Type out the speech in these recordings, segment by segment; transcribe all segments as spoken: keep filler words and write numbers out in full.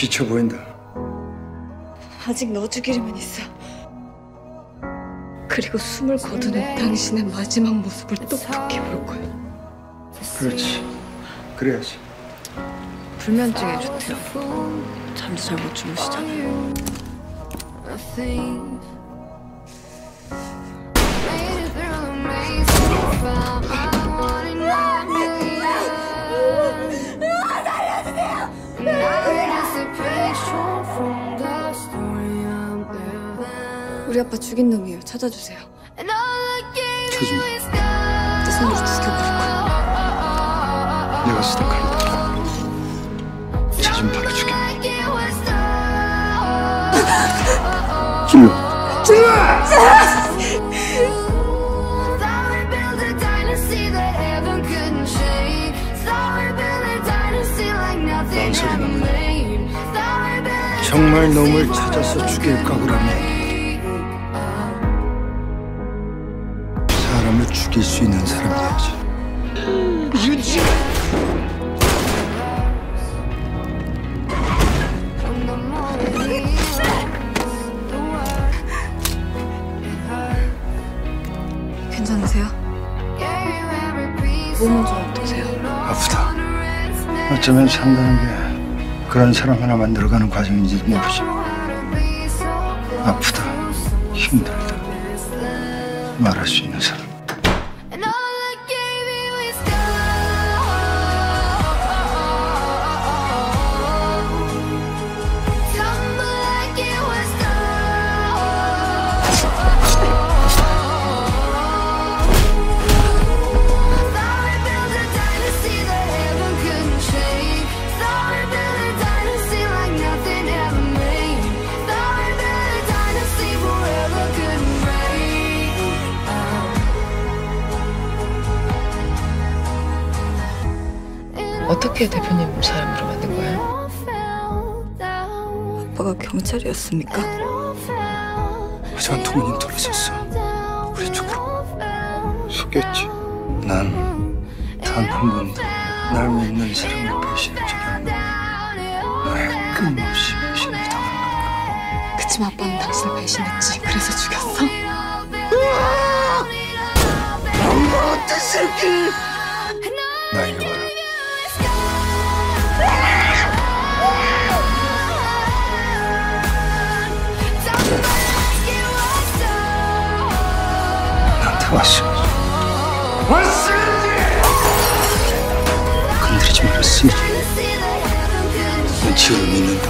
지쳐 보인다. 아직 넣어주기만 있어. 그리고 숨을 거두는 당신의 마지막 모습을 똑똑히 볼 거야. 그렇지. 그래야지. 불면증에 좋대요. 잠도 잘 못 주무시잖아요. 우리 아빠 죽인 놈이에요. 찾아주세요. 찾으면 내 손으로 죽여버릴 거야. 내가 쓰던 칼이다. 찾으면 바로 죽여. 찔러. 찔러! 망설이는 정말 놈을 찾아서 죽일 각오라면 사람을 죽일 수 있는 사람이야지. 유지. 괜찮으세요? 몸은 좀 어떠세요? 아프다. 어쩌면 산다는 게 그런 사람 하나 만들어가는 과정인지도 모르지. 아프다, 힘들다, 말할 수 있는 사람. 어떻게 대표님 사람으로 만든 거예요? 아빠가 경찰이었습니까? 하지만 동문이 돌아섰어. 우리 쪽으로. 속였지. 난 단 한 번도 날 믿는 사람을 배신한 적이 없는데 날 끊임없이 배신을 당하는 걸까. 그치만 아빠는 당신을 배신했지. 그래서 죽였어? 엄마 어떤 새끼! 나 이거 봐라. 나한테 왔어. 왔어야지! 건드리지 말았으니 난 지우를 믿는다.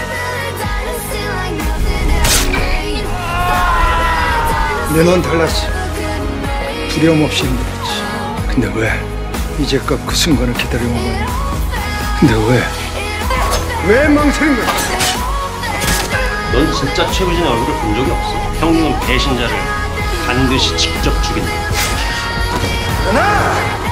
내 넌 달랐지. 두려움 없이 힘들었지. 근데 왜 이제껏 그 순간을 기다려온 거야? 근데 왜? 왜 망설인 거야? 넌 진짜 최부진의 얼굴을 본 적이 없어. 형님은 배신자를 반드시 직접 죽인다. 하나!